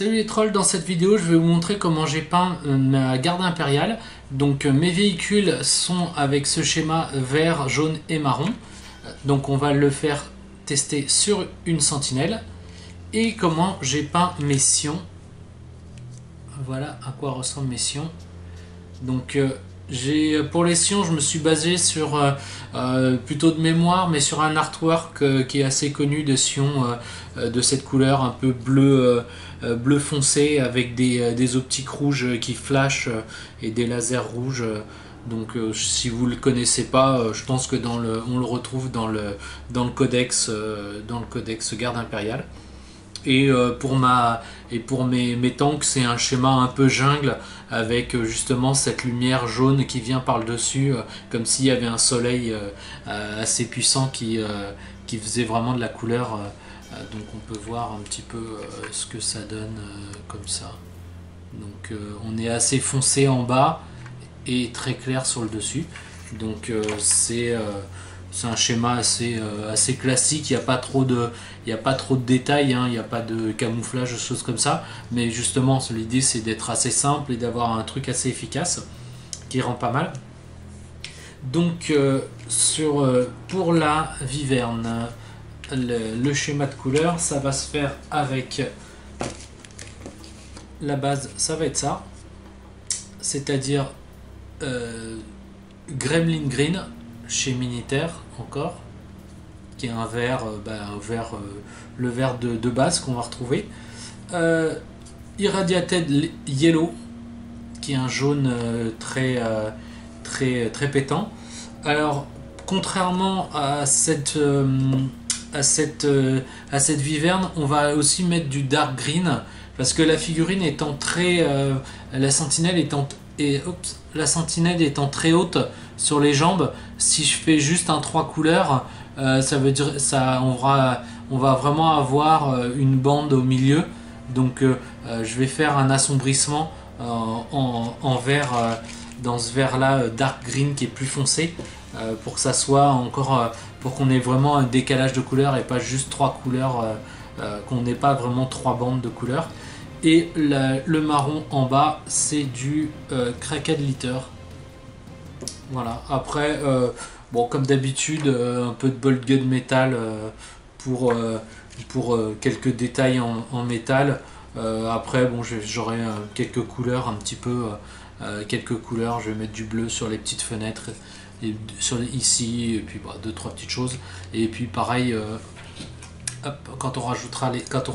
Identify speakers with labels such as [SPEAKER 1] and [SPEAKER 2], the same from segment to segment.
[SPEAKER 1] Salut les trolls, dans cette vidéo je vais vous montrer comment j'ai peint ma garde impériale. Donc mes véhicules sont avec ce schéma vert, jaune et marron. Donc on va le faire tester sur une sentinelle. Et comment j'ai peint mes sions. Voilà à quoi ressemblent mes sions. Donc pour les sions je me suis basé sur plutôt de mémoire, mais sur un artwork qui est assez connu de sions de cette couleur un peu bleu foncé avec des optiques rouges qui flashent et des lasers rouges. Donc si vous le connaissez pas, je pense que on le retrouve dans le codex garde impériale. Et pour mes tanks, c'est un schéma un peu jungle avec justement cette lumière jaune qui vient par le dessus, comme s'il y avait un soleil assez puissant qui faisait vraiment de la couleur. Donc on peut voir un petit peu ce que ça donne comme ça. Donc on est assez foncé en bas et très clair sur le dessus. Donc c'est un schéma assez classique. Il n'y a pas trop de détails, hein. Il n'y a pas de camouflage, de choses comme ça. Mais justement, l'idée c'est d'être assez simple et d'avoir un truc assez efficace qui rend pas mal. Donc pour la Viverne, le schéma de couleur, ça va se faire avec la base, ça va être ça. C'est-à-dire Gremlin Green chez Minitaire encore, qui est un vert, le vert de base qu'on va retrouver. Irradiated Yellow, qui est un jaune très pétant. Alors contrairement à cette Viverne, on va aussi mettre du dark green parce que la figurine étant la sentinelle étant très haute sur les jambes, si je fais juste un 3 couleurs, ça veut dire on va vraiment avoir une bande au milieu. Donc je vais faire un assombrissement en vert, dans ce vert là dark green qui est plus foncé, pour que ça soit encore pour qu'on ait vraiment un décalage de couleurs et pas juste 3 couleurs, qu'on n'ait pas vraiment 3 bandes de couleurs. Et le marron en bas, c'est du Cracked Litter. Voilà. Après, bon, comme d'habitude, un peu de bolt gun métal pour quelques détails en métal. Après, bon, j'aurai quelques couleurs, un petit peu quelques couleurs. Je vais mettre du bleu sur les petites fenêtres, ici, et puis 2-3 petites choses. Et puis pareil, hop, quand on rajoutera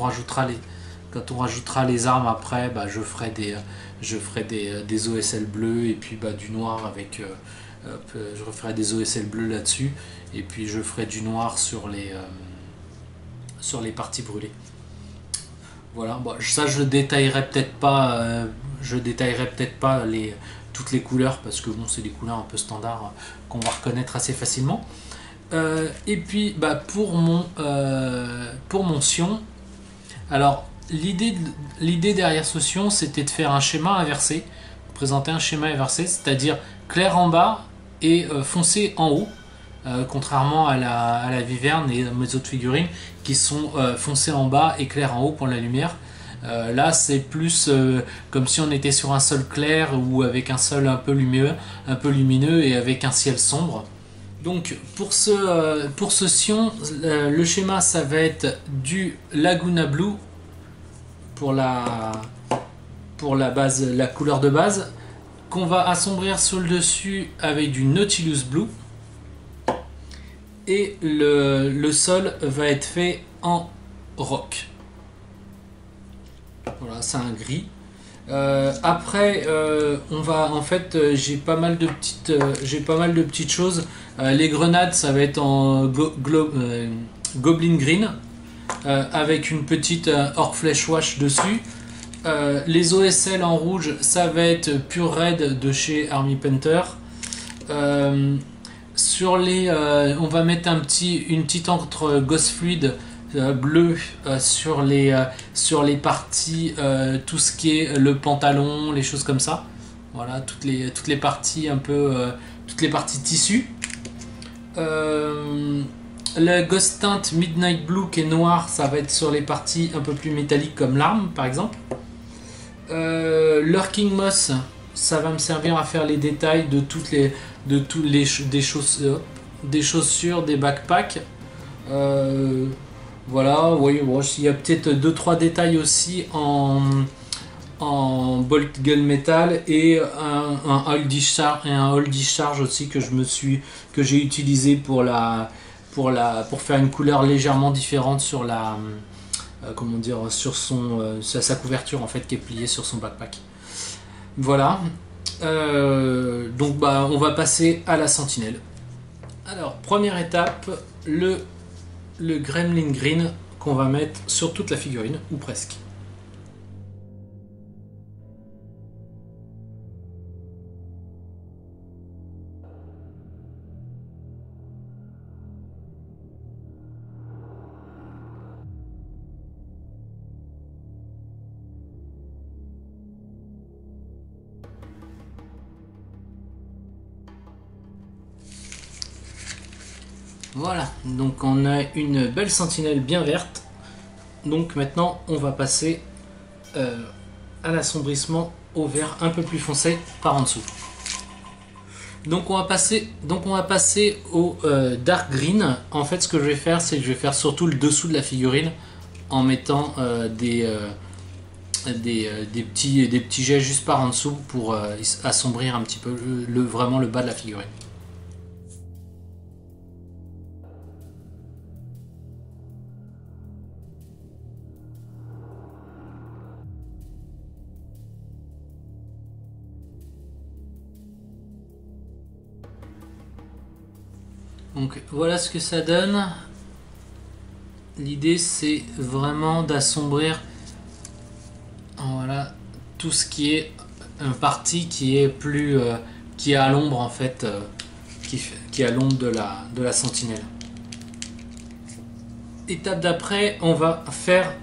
[SPEAKER 1] les armes après, je ferai des OSL bleus et puis du noir avec je referai des OSL bleus là-dessus, et puis je ferai du noir sur les parties brûlées. Voilà, ça je détaillerai peut-être pas, toutes les couleurs parce que bon, c'est des couleurs un peu standards qu'on va reconnaître assez facilement. Et puis pour mon sion, alors l'idée derrière ce sion, c'était de faire un schéma inversé, présenter un schéma inversé, c'est-à-dire clair en bas et foncé en haut, contrairement à la Viverne et mes autres figurines qui sont foncées en bas et clair en haut pour la lumière. Là c'est plus comme si on était sur un sol clair ou avec un sol un peu lumineux et avec un ciel sombre. Donc pour ce sion, le schéma ça va être du Laguna Blue pour la base, la couleur de base, qu'on va assombrir sur le dessus avec du Nautilus Blue, et le sol va être fait en rock. Voilà, c'est un gris. Après on va j'ai pas mal de petites choses. Les grenades, ça va être en Goblin Green, avec une petite Orc Flesh Wash dessus. Les OSL en rouge, ça va être Pure Red de chez Army Painter. On va mettre une petite encre Ghost Fluid bleu sur les parties, tout ce qui est le pantalon, les choses comme ça. Voilà, toutes les parties un peu, toutes les parties tissu. Le Ghost Tint Midnight Blue qui est noir, ça va être sur les parties un peu plus métalliques comme l'arme par exemple. Lurking Moss, ça va me servir à faire les détails de des chaussures, des backpacks. Voilà, oui, bon, il y a peut-être 2-3 détails aussi en bolt gunmetal et un hold discharge aussi que j'ai utilisé pour faire une couleur légèrement différente sur la comment dire, sur sa couverture en fait qui est pliée sur son backpack. Voilà. Donc bah on va passer à la sentinelle. Alors première étape, le Gremlin Green qu'on va mettre sur toute la figurine ou presque. Voilà, donc on a une belle sentinelle bien verte. Donc maintenant on va passer à l'assombrissement au vert un peu plus foncé par en dessous. Donc on va passer au dark green. En fait ce que je vais faire c'est que je vais faire surtout le dessous de la figurine en mettant des petits jets juste par en dessous pour assombrir un petit peu vraiment le bas de la figurine. Donc voilà ce que ça donne. L'idée c'est vraiment d'assombrir voilà, tout ce qui est une partie qui est plus qui est à l'ombre en fait qui est à l'ombre de la sentinelle. Étape d'après, on va faire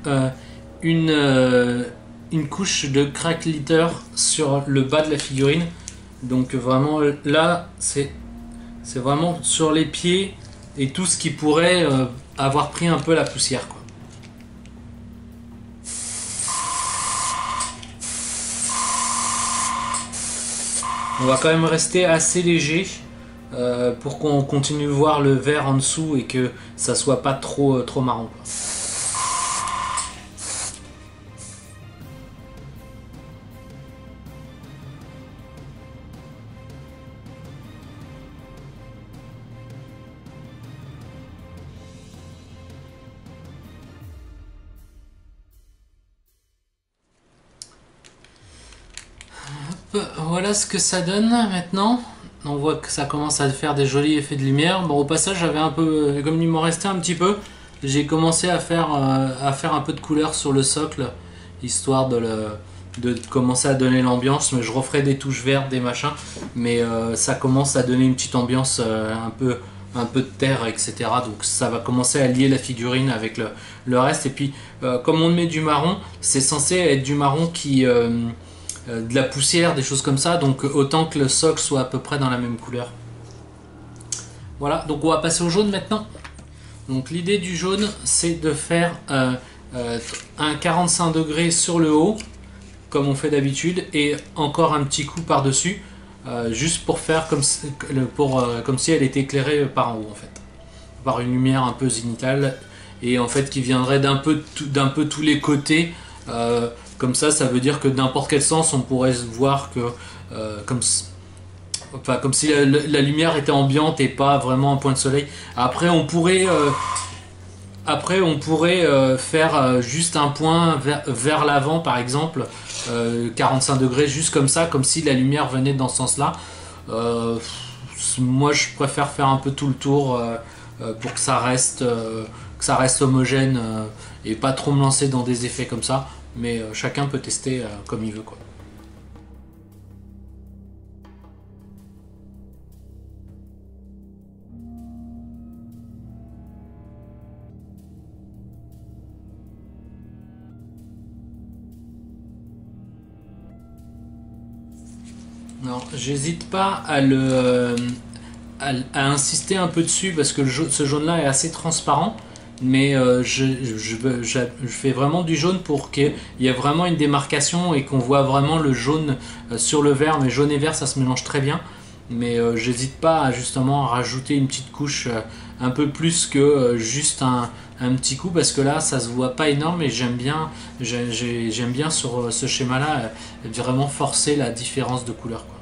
[SPEAKER 1] une couche de crack glitter sur le bas de la figurine. Donc vraiment là c'est vraiment sur les pieds et tout ce qui pourrait avoir pris un peu la poussière, quoi. On va quand même rester assez léger pour qu'on continue de voir le vert en dessous et que ça soit pas trop marron, quoi. Voilà ce que ça donne maintenant. On voit que ça commence à faire des jolis effets de lumière. Bon, au passage, j'avais un peu, comme il m'en restait un petit peu, j'ai commencé à faire un peu de couleur sur le socle, histoire de commencer à donner l'ambiance. Mais je referai des touches vertes, des machins. Mais ça commence à donner une petite ambiance un peu de terre, etc. Donc ça va commencer à lier la figurine avec le reste. Et puis, comme on met du marron, c'est censé être du marron qui de la poussière, des choses comme ça, donc autant que le socle soit à peu près dans la même couleur. Voilà, donc on va passer au jaune maintenant. Donc l'idée du jaune, c'est de faire un 45 degrés sur le haut, comme on fait d'habitude, et encore un petit coup par-dessus, juste pour faire comme si elle était éclairée par en haut, en fait, par une lumière un peu zénithale, et en fait qui viendrait d'un peu tous les côtés. Comme ça veut dire que n'importe quel sens, on pourrait voir que comme si la lumière était ambiante et pas vraiment un point de soleil. Après, on pourrait faire juste un point vers l'avant, par exemple, 45 degrés, juste comme ça, comme si la lumière venait dans ce sens-là. Moi, je préfère faire un peu tout le tour pour que ça reste homogène et pas trop me lancer dans des effets comme ça. Mais chacun peut tester comme il veut, quoi. Non, j'hésite pas à insister un peu dessus parce que ce jaune là est assez transparent, mais je fais vraiment du jaune pour qu'il y ait vraiment une démarcation et qu'on voit vraiment le jaune sur le vert, mais jaune et vert ça se mélange très bien. Mais j'hésite pas à justement rajouter une petite couche un peu plus que juste un petit coup, parce que là ça se voit pas énorme et j'aime bien sur ce schéma là vraiment forcer la différence de couleur, quoi.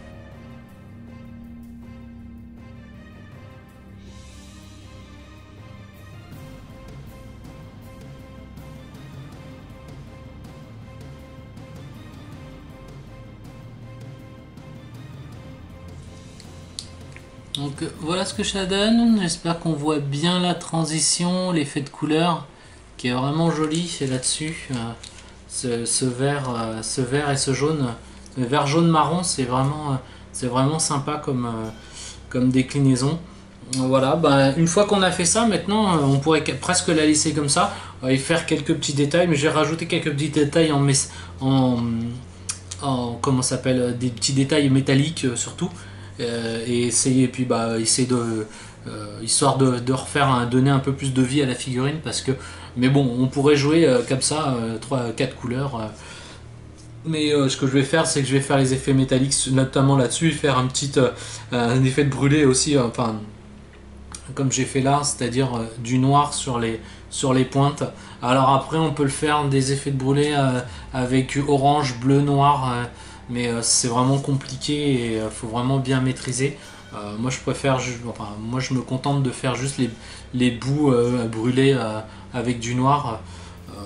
[SPEAKER 1] Donc voilà ce que ça donne, j'espère qu'on voit bien la transition, l'effet de couleur qui est vraiment joli, c'est là-dessus. Ce vert et ce jaune, le vert jaune marron, c'est vraiment sympa comme déclinaison. Voilà, bah, une fois qu'on a fait ça, maintenant on pourrait presque la laisser comme ça et faire quelques petits détails, mais j'ai rajouté quelques petits détails en, comment ça s'appelle, des petits détails métalliques surtout, et essayer, puis bah, essayer histoire de refaire, donner un peu plus de vie à la figurine, parce que, mais bon, on pourrait jouer comme ça, 3-4 couleurs. Mais ce que je vais faire, c'est que je vais faire les effets métalliques, notamment là-dessus, faire un effet de brûlé aussi, enfin, comme j'ai fait là, c'est-à-dire du noir sur les pointes. Alors après, on peut le faire des effets de brûlé avec orange, bleu, noir, mais c'est vraiment compliqué et il faut vraiment bien maîtriser. Moi, moi, je me contente de faire juste les bouts brûlés avec du noir. Euh,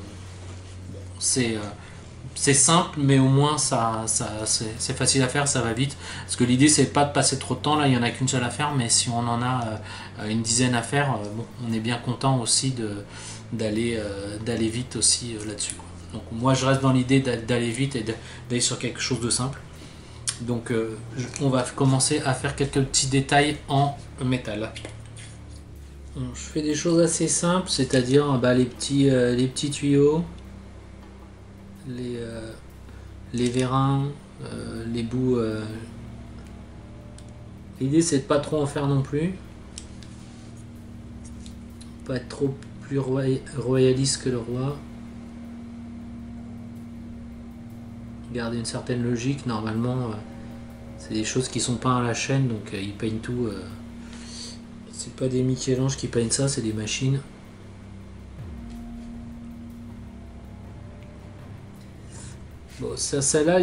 [SPEAKER 1] c'est c'est simple, mais au moins c'est facile à faire, ça va vite. Parce que l'idée, c'est pas de passer trop de temps. Là, il y en a qu'une seule à faire, mais si on en a une dizaine à faire, bon, on est bien content aussi d'aller vite aussi là-dessus, quoi. Donc moi, je reste dans l'idée d'aller vite et d'aller sur quelque chose de simple. Donc on va commencer à faire quelques petits détails en métal. Donc, je fais des choses assez simples, c'est-à-dire bah, les petits tuyaux, les, euh, les vérins, les bouts. L'idée, c'est de pas trop en faire non plus, pas être trop plus royaliste que le roi. Garder une certaine logique. Normalement, c'est des choses qui sont peintes à la chaîne, donc ils peignent tout. C'est pas des Michel-Ange qui peignent ça, c'est des machines. Bon, ça là,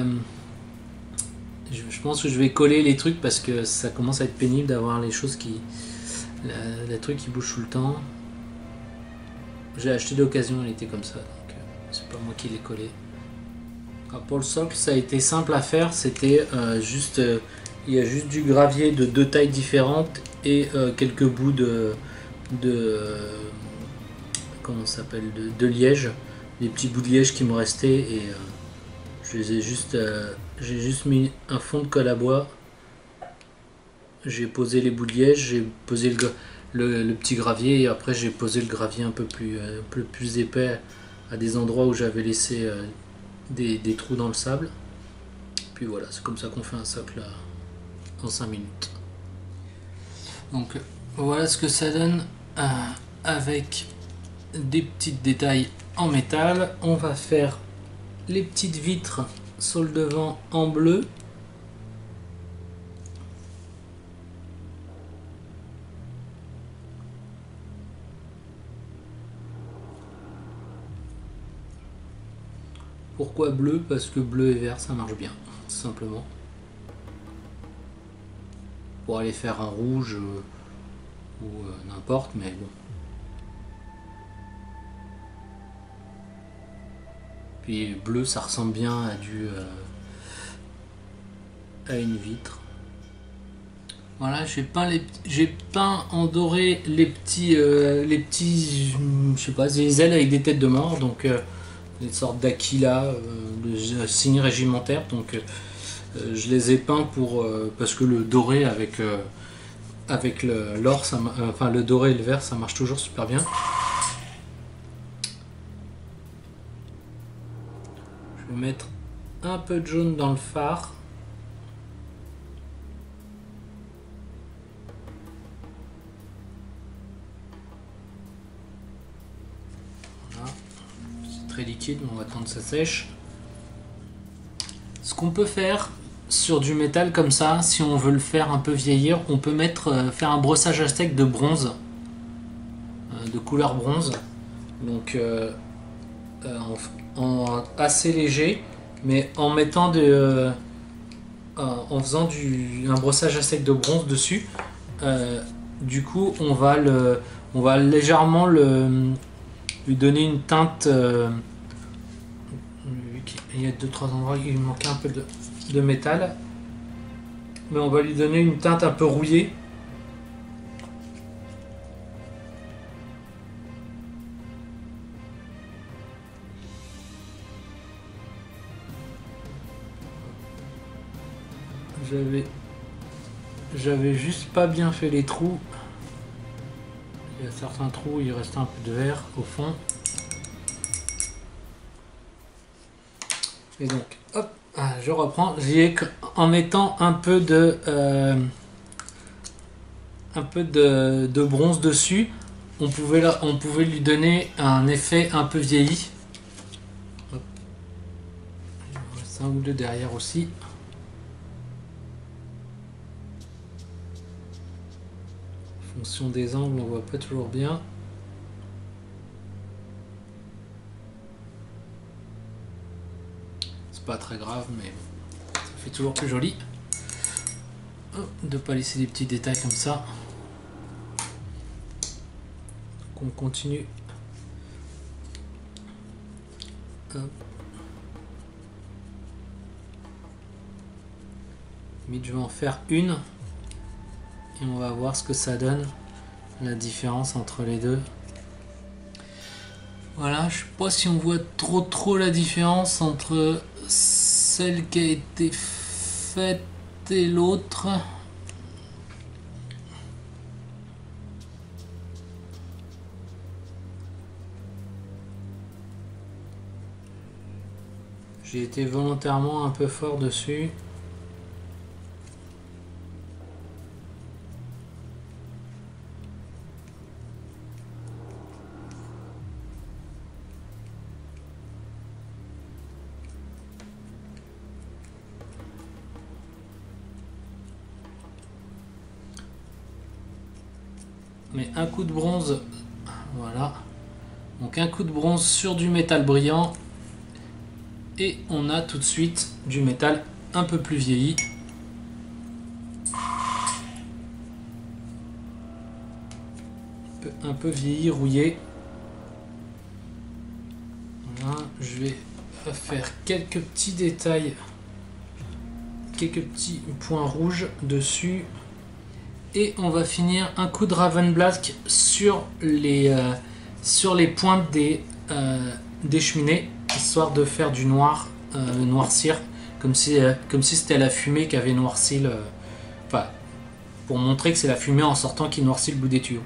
[SPEAKER 1] je pense que je vais coller les trucs parce que ça commence à être pénible d'avoir les choses les trucs qui bougent tout le temps. J'ai acheté d'occasion, elle était comme ça, donc c'est pas moi qui l'ai collé. Alors pour le socle, ça a été simple à faire, c'était il y a juste du gravier de deux tailles différentes et quelques bouts de comment ça s'appelle, de liège, des petits bouts de liège qui me restaient, et je les ai j'ai juste mis un fond de colle à bois, j'ai posé les bouts de liège, j'ai posé le petit gravier, et après j'ai posé le gravier un peu plus épais à des endroits où j'avais laissé des trous dans le sable. Puis voilà, c'est comme ça qu'on fait un socle en 5 minutes. Donc voilà ce que ça donne avec des petits détails en métal. On va faire les petites vitres sur le devant en bleu. Pourquoi bleu? Parce que bleu et vert ça marche bien, tout simplement. Pour aller faire un rouge ou n'importe, mais bon. Puis bleu ça ressemble bien à une vitre. Voilà, j'ai peint en doré les petits, je sais pas, des ailes avec des têtes de mort, donc une sorte d'aquila, de signe régimentaire. Donc je les ai peints parce que le doré avec l'or, enfin le doré et le vert, ça marche toujours super bien. Je vais mettre un peu de jaune dans le phare. très liquide, mais on va attendre que ça sèche. Ce qu'on peut faire sur du métal comme ça, si on veut le faire un peu vieillir, on peut faire un brossage à sec de bronze, de couleur bronze, donc en assez léger, mais en mettant en faisant un brossage à sec de bronze dessus. Du coup, on va légèrement lui donner une teinte. Il y a 2-3 endroits où il manquait un peu de métal, mais on va lui donner une teinte un peu rouillée. J'avais juste pas bien fait les trous. Il y a certains trous, il reste un peu de verre au fond. Et donc, hop, je reprends. En mettant un peu de bronze dessus, on pouvait lui donner un effet un peu vieilli. Hop. Il en reste un ou deux derrière aussi. En fonction des angles, on voit pas toujours bien. C'est pas très grave, mais ça fait toujours plus joli. De pas laisser des petits détails comme ça. Donc on continue. Hop. Limite, je vais en faire une. Et on va voir ce que ça donne, la différence entre les deux. Voilà, je sais pas si on voit trop la différence entre celle qui a été faite et l'autre. J'ai été volontairement un peu fort dessus. Mais un coup de bronze, voilà. Donc un coup de bronze sur du métal brillant. Et on a tout de suite du métal un peu plus vieilli. Un peu vieilli, rouillé. Voilà, je vais faire quelques petits détails, quelques petits points rouges dessus. Et on va finir un coup de Ravenblask sur les pointes des cheminées, histoire de faire du noir, noircir, comme si c'était la fumée qui avait noirci enfin, pour montrer que c'est la fumée en sortant qui noircit le bout des tuyaux.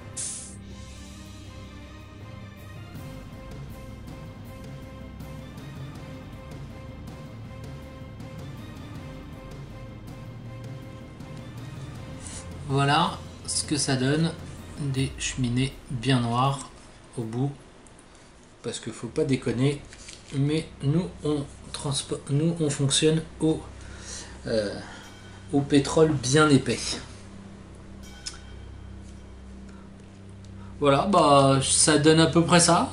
[SPEAKER 1] Voilà ce que ça donne, des cheminées bien noires au bout, parce qu'il faut pas déconner, mais nous on fonctionne au pétrole bien épais. Voilà, bah ça donne à peu près ça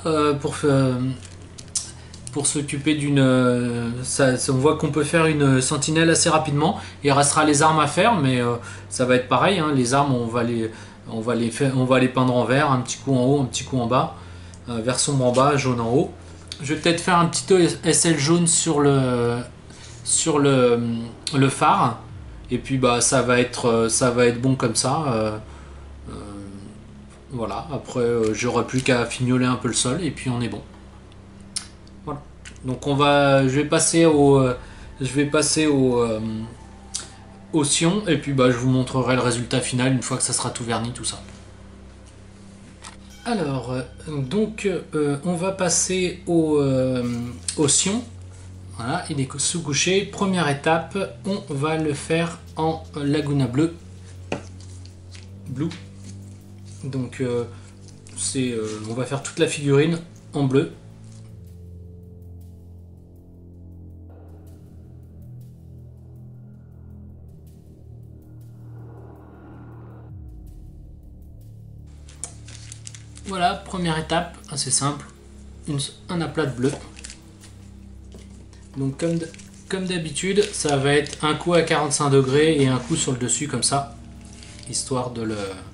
[SPEAKER 1] pour s'occuper d'une... on voit qu'on peut faire une sentinelle assez rapidement. Il restera les armes à faire, mais ça va être pareil, hein. Les armes, on va les peindre en vert, un petit coup en haut, un petit coup en bas, vert sombre en bas, jaune en haut. Je vais peut-être faire un petit SL jaune sur le phare, et puis bah ça va être bon comme ça. Voilà, après j'aurai plus qu'à fignoler un peu le sol, et puis on est bon. Voilà. Donc je vais passer au sion, et puis bah je vous montrerai le résultat final une fois que ça sera tout verni, tout ça. Alors donc on va passer au sion. Voilà, il est sous-couché. Première étape, on va le faire en Laguna Blue. Donc on va faire toute la figurine en bleu. Voilà, première étape, assez simple, un aplat de bleu. Donc comme d'habitude, ça va être un coup à 45 degrés et un coup sur le dessus comme ça, histoire de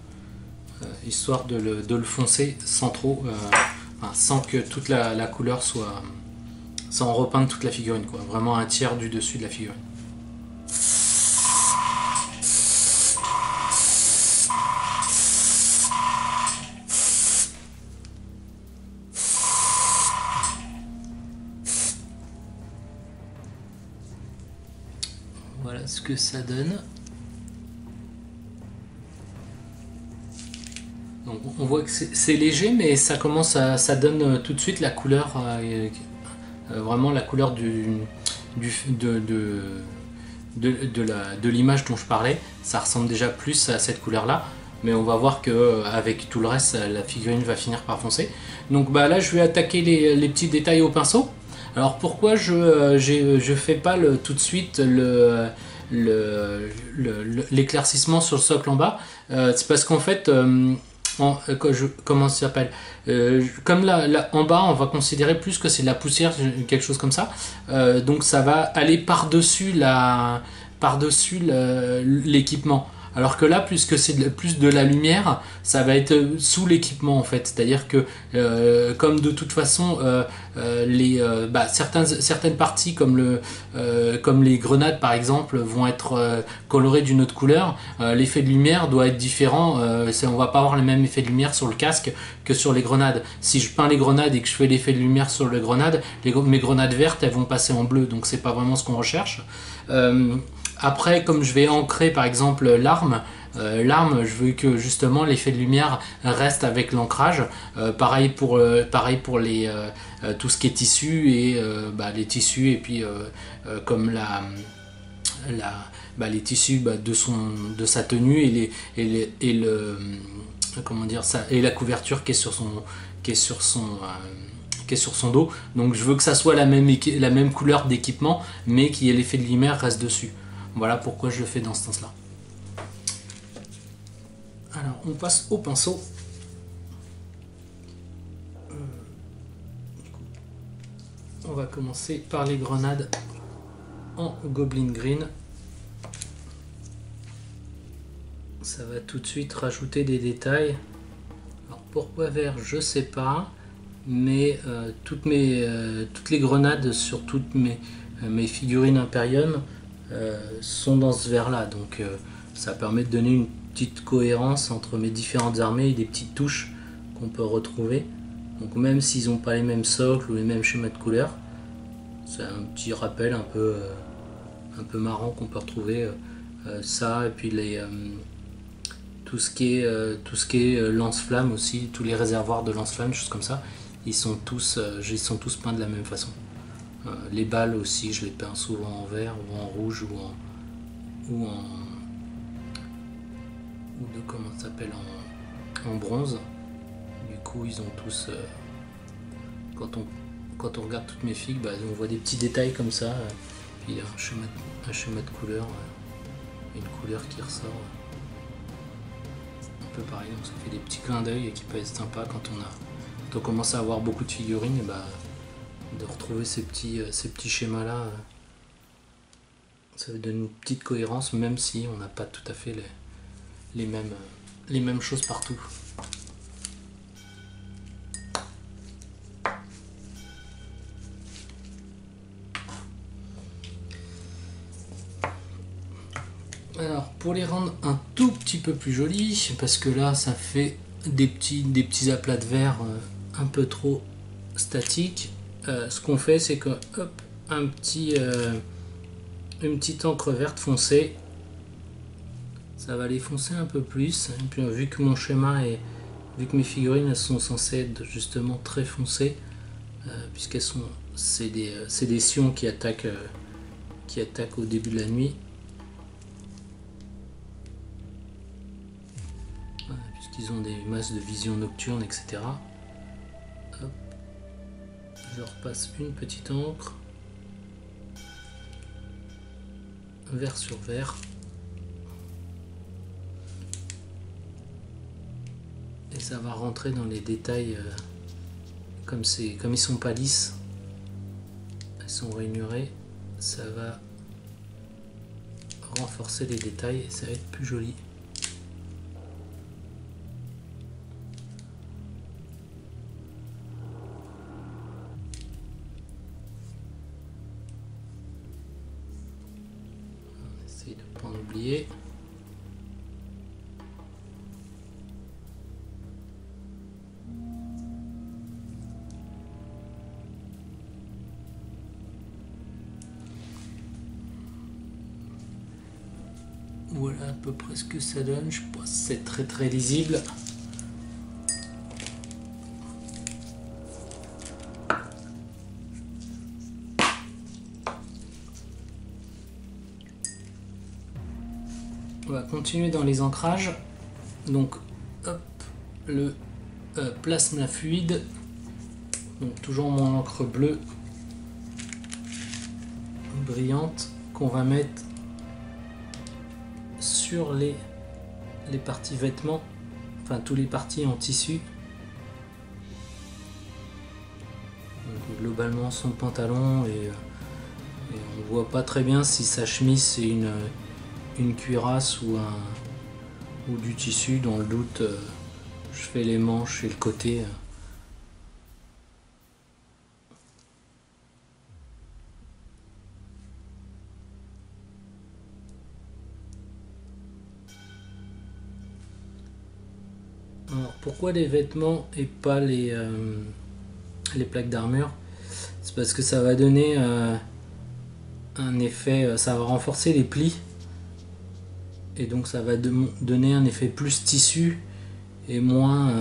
[SPEAKER 1] le foncer sans trop, sans que toute la couleur soit, sans repeindre toute la figurine, quoi. Vraiment un tiers du dessus de la figurine. Voilà ce que ça donne. Donc on voit que c'est léger, mais ça commence ça donne tout de suite la couleur, vraiment la couleur de l'image dont je parlais. Ça ressemble déjà plus à cette couleur là, mais on va voir que avec tout le reste, la figurine va finir par foncer. Donc bah là je vais attaquer les petits détails au pinceau. Alors pourquoi je fais pas tout de suite l'éclaircissement sur le socle en bas, c'est parce qu'en fait comment ça s'appelle, comme là en bas on va considérer plus que c'est de la poussière, quelque chose comme ça, donc ça va aller par-dessus l'équipement. Alors que là, puisque c'est plus de la lumière, ça va être sous l'équipement en fait. C'est-à-dire que comme de toute façon certaines parties comme les grenades par exemple vont être colorées d'une autre couleur, l'effet de lumière doit être différent. On va pas avoir le même effet de lumière sur le casque que sur les grenades. Si je peins les grenades et que je fais l'effet de lumière sur les grenades, mes grenades vertes elles vont passer en bleu, donc c'est pas vraiment ce qu'on recherche. Après, comme je vais ancrer par exemple l'arme, je veux que justement l'effet de lumière reste avec l'ancrage. Pareil pour tout ce qui est tissu et les tissus et puis comme les tissus de sa tenue comment dire ça, et la couverture qui est sur son dos. Donc je veux que ça soit la même couleur d'équipement, mais qu'il y ait l'effet de lumière reste dessus. Voilà pourquoi je le fais dans ce sens-là. Alors, on passe au pinceau. On va commencer par les grenades en Goblin Green. Ça va tout de suite rajouter des détails. Alors, pourquoi vert, je sais pas. Mais toutes les grenades sur toutes mes figurines Imperium sont dans ce vert là, donc ça permet de donner une petite cohérence entre mes différentes armées et des petites touches qu'on peut retrouver. Donc même s'ils n'ont pas les mêmes socles ou les mêmes schémas de couleurs, c'est un petit rappel un peu marrant qu'on peut retrouver. Ça et puis tout ce qui est lance-flamme aussi, tous les réservoirs de lance-flamme, choses comme ça, ils sont tous peints de la même façon. Les balles aussi, je les peins souvent en vert ou en rouge ou comment ça s'appelle, en bronze. Du coup, ils ont tous. Quand on regarde toutes mes figues, on voit des petits détails comme ça. Puis un schéma de couleur, une couleur qui ressort. Un peu pareil, donc ça fait des petits clins d'œil qui peuvent être sympas quand on commence à avoir beaucoup de figurines. De retrouver ces petits schémas là, ça donne une petite cohérence, même si on n'a pas tout à fait les mêmes choses partout. Alors pour les rendre un tout petit peu plus jolis, parce que là ça fait des petits aplats de verre un peu trop statiques, ce qu'on fait c'est que hop, une petite encre verte foncée, ça va les foncer un peu plus. Et puis vu que vu que mes figurines elles sont censées être justement très foncées, puisqu'elles sont c'est des sions qui attaquent au début de la nuit. Voilà, puisqu'ils ont des masses de vision nocturne, etc. Hop. Je repasse une petite encre, vert sur vert, et et ça va rentrer dans les détails comme ils sont pas lisses, ils sont rainurés, ça va renforcer les détails et ça va être plus joli. On essaye de ne pas en oublier. Voilà à peu près ce que ça donne, je pense que c'est très lisible. On va continuer dans les ancrages. Donc hop, le plasma fluide, donc toujours mon encre bleue brillante qu'on va mettre sur les parties vêtements, enfin tous les parties en tissu. Donc, globalement son pantalon et on voit pas très bien si sa chemise c'est une cuirasse ou du tissu. Dans le doute, je fais les manches et le côté. Alors, pourquoi les vêtements et pas les plaques d'armure? C'est parce que ça va donner un effet, ça va renforcer les plis et donc ça va donner un effet plus tissu et moins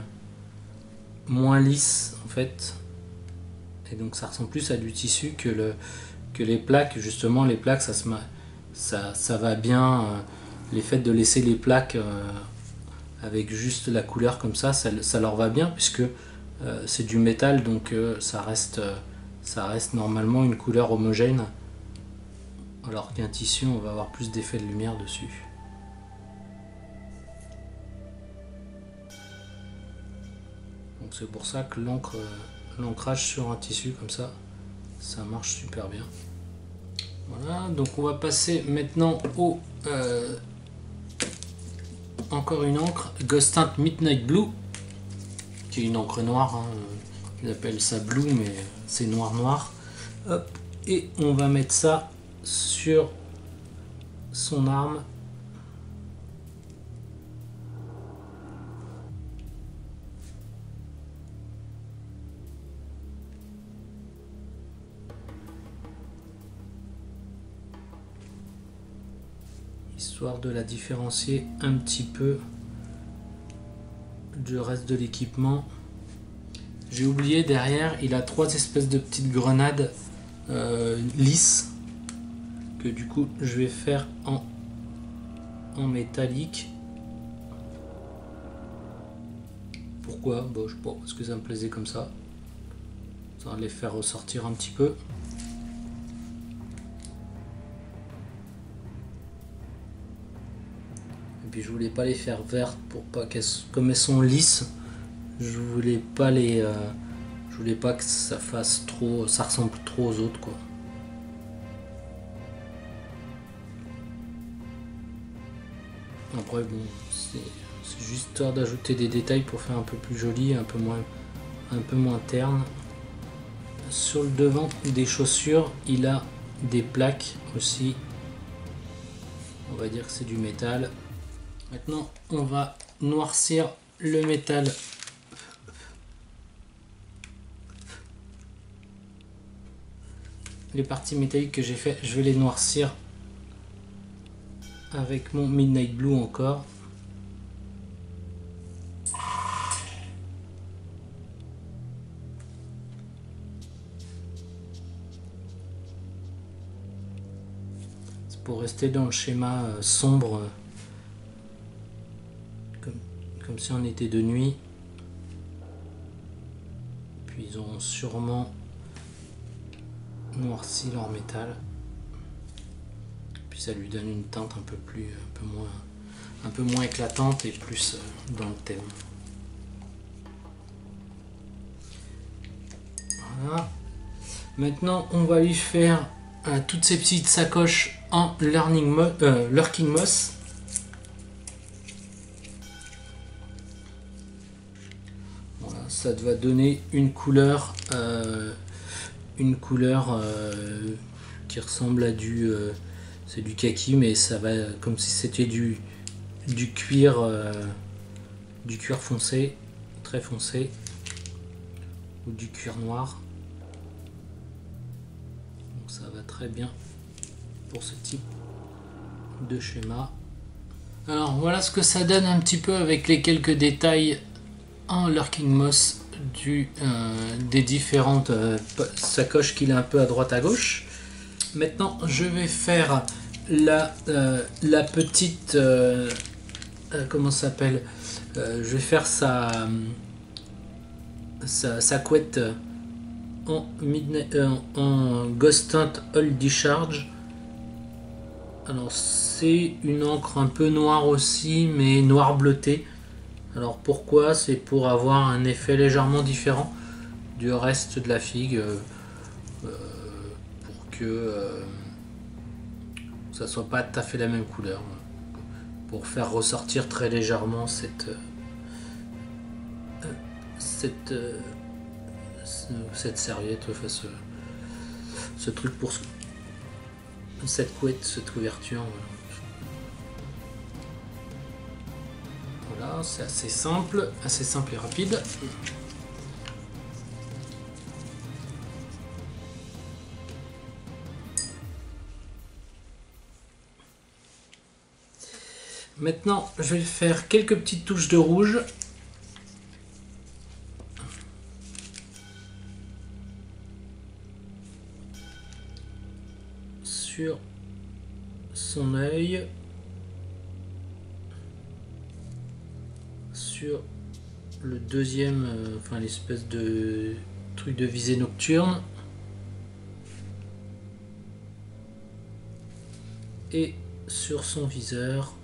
[SPEAKER 1] lisse en fait, et donc ça ressemble plus à du tissu que les plaques. Justement les plaques ça va bien, l'effet de laisser les plaques avec juste la couleur comme ça leur va bien puisque c'est du métal, donc ça reste normalement une couleur homogène, alors qu'un tissu on va avoir plus d'effet de lumière dessus. Donc c'est pour ça que l'ancrage sur un tissu comme ça marche super bien. Voilà, donc on va passer maintenant au encore une encre Ghost Tint Midnight Blue, qui est une encre noire, hein. Ils appellent ça blue mais c'est noir. Hop, et on va mettre ça sur son arme. Histoire de la différencier un petit peu du reste de l'équipement. J'ai oublié, derrière il a 3 espèces de petites grenades lisses que du coup je vais faire en métallique. Pourquoi? Bon, je sais pas, parce que ça me plaisait comme ça. Ça va les faire ressortir un petit peu. Et puis je voulais pas les faire vertes pour pas qu'elles, comme elles sont lisses, je voulais pas que ça fasse trop, ça ressemble trop aux autres quoi. Après bon, c'est juste histoire d'ajouter des détails pour faire un peu plus joli, un peu moins terne. Sur le devant des chaussures, il a des plaques aussi. On va dire que c'est du métal. Maintenant, on va noircir le métal. Les parties métalliques que j'ai fait, je vais les noircir avec mon Midnight Blue encore. C'est pour rester dans le schéma sombre, comme si on était de nuit. Puis ils auront sûrement noirci leur métal. Puis ça lui donne une teinte un peu moins éclatante et plus dans le thème. Voilà. Maintenant, on va lui faire toutes ces petites sacoches en Lurking Moss. Voilà, ça va donner une couleur qui ressemble à c'est du kaki, mais ça va comme si c'était du cuir foncé, très foncé, ou du cuir noir. Donc ça va très bien pour ce type de schéma. Alors voilà ce que ça donne un petit peu avec les quelques détails en Lurking Moss des différentes sacoches qu'il a un peu à droite à gauche. Maintenant je vais faire la petite comment ça s'appelle, je vais faire sa couette en Ghost Tint Oil Discharge. Alors c'est une encre un peu noire aussi, mais noir bleuté. Alors pourquoi? C'est pour avoir un effet légèrement différent du reste de la figue, pour que ça soit pas tout à fait la même couleur, pour faire ressortir très légèrement cette serviette, enfin ce truc pour cette couette, cette couverture. Voilà, c'est assez simple et rapide. Maintenant, je vais faire quelques petites touches de rouge. Sur son œil, sur le deuxième, enfin l'espèce de truc de visée nocturne, et sur son viseur.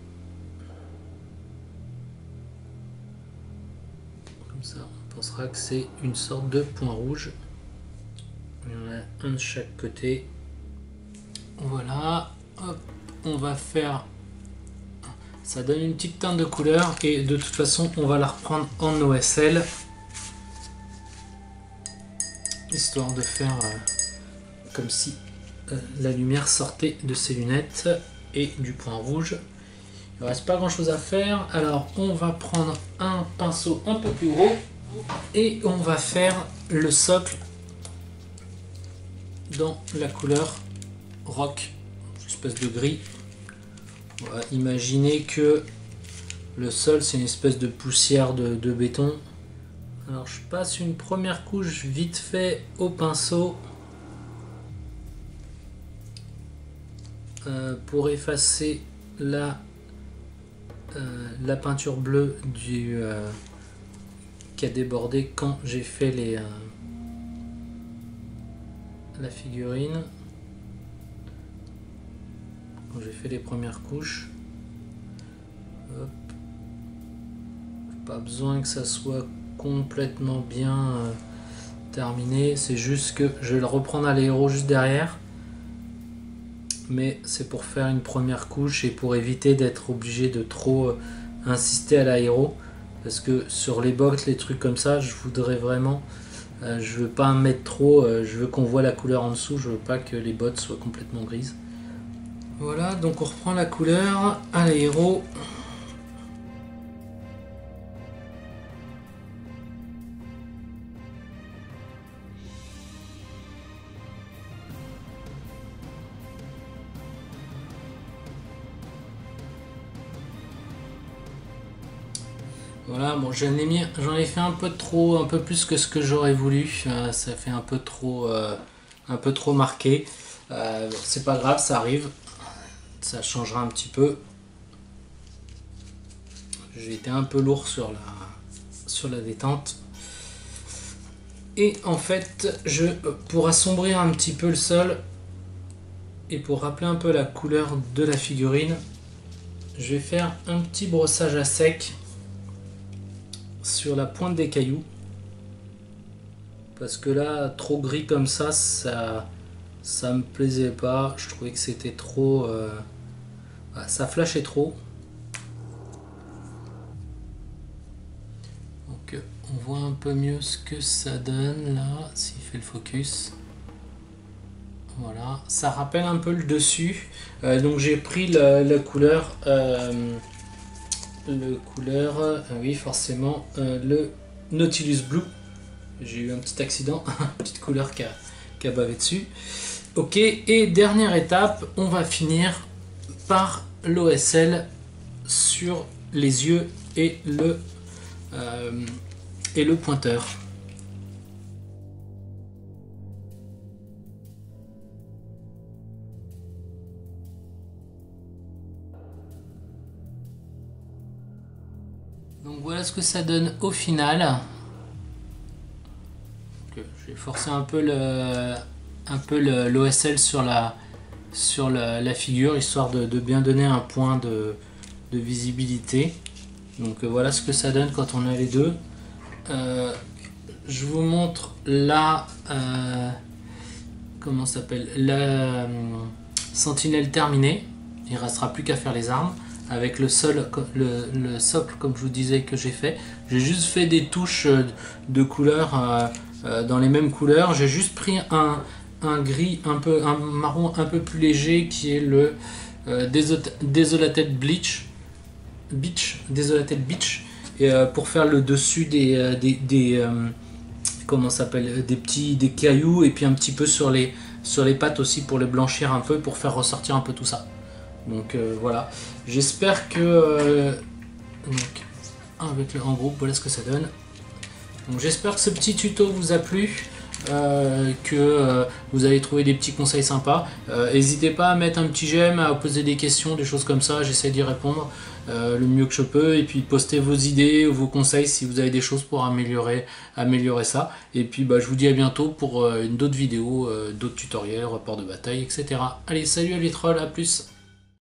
[SPEAKER 1] Comme ça, on pensera que c'est une sorte de point rouge. Il y en a un de chaque côté. Voilà, hop, on va faire, ça donne une petite teinte de couleur, et de toute façon on va la reprendre en OSL, histoire de faire comme si la lumière sortait de ses lunettes et du point rouge. Il ne reste pas grand chose à faire, alors on va prendre un pinceau un peu plus gros et on va faire le socle dans la couleur rock, espèce de gris. On va imaginer que le sol c'est une espèce de poussière de béton. Alors je passe une première couche vite fait au pinceau pour effacer la peinture bleue qui a débordé quand j'ai fait la figurine. Quand j'ai fait les premières couches. Hop. Pas besoin que ça soit complètement bien terminé, c'est juste que je vais le reprendre à l'aéro juste derrière, mais c'est pour faire une première couche et pour éviter d'être obligé de trop insister à l'aéro, parce que sur les bottes, les trucs comme ça, je voudrais vraiment je veux pas en mettre trop, je veux qu'on voit la couleur en dessous, je veux pas que les bottes soient complètement grises. Voilà, donc on reprend la couleur à l'aéro. Voilà, bon, j'en ai fait un peu trop, un peu plus que ce que j'aurais voulu. Ça fait un peu trop marqué. C'est pas grave, ça arrive. Ça changera un petit peu. J'ai été un peu lourd sur la détente. Et en fait, pour assombrir un petit peu le sol et pour rappeler un peu la couleur de la figurine, je vais faire un petit brossage à sec sur la pointe des cailloux Parce que là, trop gris comme ça me plaisait pas. Je trouvais que c'était trop... ça flashait trop. Donc on voit un peu mieux ce que ça donne là, s'il fait le focus. Voilà, ça rappelle un peu le dessus. Donc j'ai pris la couleur... oui forcément, le Nautilus Blue. J'ai eu un petit accident, une petite couleur qui a bavé dessus. Ok, et dernière étape, on va finir par l'OSL sur les yeux et le pointeur. Donc voilà ce que ça donne au final. Je vais forcer un peu l'OSL sur la figure, histoire de bien donner un point de visibilité. Donc voilà ce que ça donne quand on a les deux. Je vous montre la comment ça s'appelle, la sentinelle terminée. Il ne restera plus qu'à faire les armes avec le socle comme je vous disais que j'ai fait. J'ai juste fait des touches de couleurs dans les mêmes couleurs. J'ai juste pris un gris un marron un peu plus léger qui est le Desolated Beach, et pour faire le dessus des comment s'appelle, des cailloux, et puis un petit peu sur les pattes aussi pour les blanchir un peu, pour faire ressortir un peu tout ça. Donc voilà, j'espère que avec en groupe, voilà ce que ça donne. Donc j'espère que ce petit tuto vous a plu, que vous avez trouvé des petits conseils sympas. N'hésitez pas à mettre un petit j'aime, à poser des questions, des choses comme ça, j'essaie d'y répondre le mieux que je peux, et puis postez vos idées ou vos conseils si vous avez des choses pour améliorer ça. Et puis je vous dis à bientôt pour d'autres vidéos, d'autres tutoriels, reports de bataille, etc. Allez, salut à les trolls, à plus.